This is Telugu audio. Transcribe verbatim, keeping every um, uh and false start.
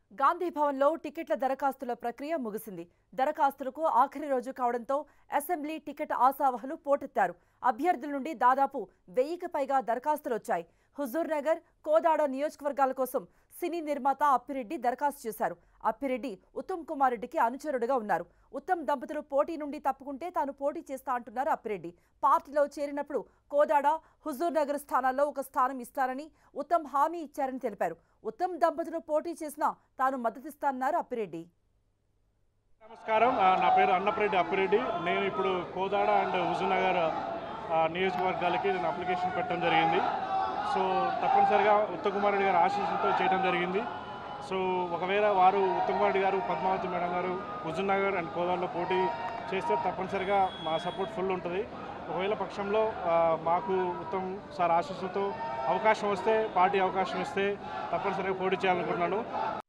గాంధీ భవన్లో టికెట్ల దరఖాస్తుల ప్రక్రియ ముగిసింది. దరఖాస్తులకు ఆఖరి రోజు కావడంతో అసెంబ్లీ టికెట్ ఆశావహులు పోటెత్తారు. అభ్యర్థుల నుండి దాదాపు వెయ్యికి పైగా దరఖాస్తులు వచ్చాయి. హుజూర్ నగర్, కోదాడ నియోజకవర్గాల కోసం సినీ నిర్మాత అప్పిరెడ్డి దరఖాస్తు చేశారు. అప్పిరెడ్డి ఉత్తమ్ కుమార్ రెడ్డికి అనుచరుడుగా ఉన్నారు. ఉత్తమ్ దంపతులు పోటీ నుండి తప్పుకుంటే తాను పోటీ చేస్తా అంటున్నారు అప్పిరెడ్డి. పార్టీలో చేరినప్పుడు కోదాడ, హుజూర్ నగర్ స్థానాల్లో ఒక స్థానం ఇస్తారని ఉత్తమ్ హామీ ఇచ్చారని తెలిపారు. ఉత్తమ్ దంపతులు పోటీ చేసినా తాను మద్దతిస్తానన్నారు అప్పిరెడ్డి. నమస్కారం, నా పేరు అన్నప్రెడ్డి అప్పిరెడ్డి. నేను ఇప్పుడు కోదాడ అండ్ హుజూర్ నగర్ నియోజకవర్గాలకి నేను అప్లికేషన్ పెట్టడం జరిగింది. సో తప్పనిసరిగా ఉత్తమ్ కుమార్ రెడ్డి గారు ఆశీస్సులతో చేయడం జరిగింది. సో ఒకవేళ వారు ఉత్తమ్ కుమార్ రెడ్డి గారు, పద్మావతి మేడం గారు హుజూర్ నగర్ అండ్ కోదాడలో పోటీ చేస్తే తప్పనిసరిగా మా సపోర్ట్ ఫుల్ ఉంటుంది. ఒకవేళ పక్షంలో మాకు ఉత్తమ్ సార్ ఆశీస్సులతో అవకాశం వస్తే, పార్టీ అవకాశం ఇస్తే తప్పనిసరిగా పోటీ చేయాలనుకుంటున్నాను.